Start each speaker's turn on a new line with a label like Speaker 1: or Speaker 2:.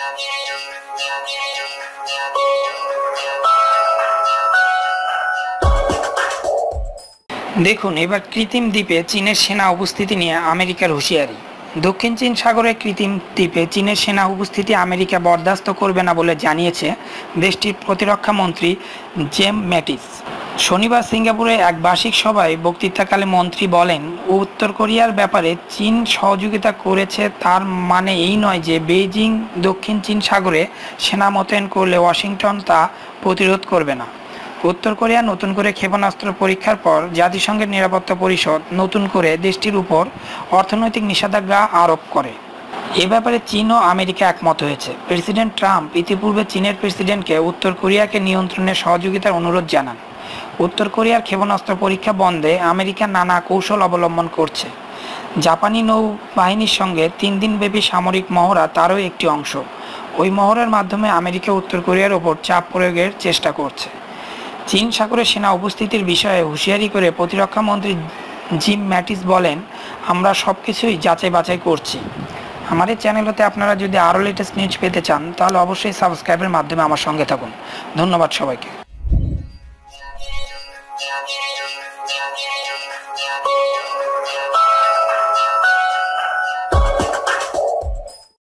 Speaker 1: দেখুন, এবার কৃত্রিম দ্বীপে চীনের সেনা উপস্থিতি নিয়ে আমেরিকার হুঁশিয়ারি। দক্ষিণ চীন সাগরের কৃত্রিম দ্বীপে চীনের সেনা উপস্থিতি আমেরিকা বরদাস্ত করবে না বলে জানিয়েছে দেশটির প্রতিরক্ষা মন্ত্রী জেমস ম্যাটিস। শনিবার সিঙ্গাপুরে এক বার্ষিক সভায় বক্তৃতাকালে মন্ত্রী বলেন, উত্তর কোরিয়ার ব্যাপারে চীন সহযোগিতা করেছে তার মানে এই নয় যে বেইজিং দক্ষিণ চীন সাগরে সেনা মোতায়েন করলে ওয়াশিংটন তা প্রতিরোধ করবে না। উত্তর কোরিয়া নতুন করে ক্ষেপণাস্ত্র পরীক্ষার পর জাতিসংঘের নিরাপত্তা পরিষদ নতুন করে দেশটির উপর অর্থনৈতিক নিষেধাজ্ঞা আরোপ করে। এ ব্যাপারে চীন ও আমেরিকা একমত হয়েছে। প্রেসিডেন্ট ট্রাম্প ইতিপূর্বে চীনের প্রেসিডেন্টকে উত্তর কোরিয়াকে নিয়ন্ত্রণে সহযোগিতার অনুরোধ জানান। উত্তর কোরিয়ার ক্ষেপণাস্ত্র পরীক্ষা বন্ধে আমেরিকা নানা কৌশল অবলম্বন করছে। জাপানি নৌবাহিনীর সঙ্গে 3 দিনব্যাপী সামরিক মহড়া তারও একটি অংশ। ওই মহড়ার মাধ্যমে আমেরিকা উত্তর কোরিয়ার ওপর চাপ প্রয়োগের চেষ্টা করছে। চীন সাগরে সেনা উপস্থিতির বিষয়ে হুঁশিয়ারি করে প্রতিরক্ষা মন্ত্রী জিম ম্যাটিস বলেন, আমরা সব কিছুই যাচাই বাছাই করছি। আমার এই চ্যানেলতে আপনারা যদি আরও লেটেস্ট নিউজ পেতে চান তাহলে অবশ্যই সাবস্ক্রাইবের মাধ্যমে আমার সঙ্গে থাকুন। ধন্যবাদ সবাইকে।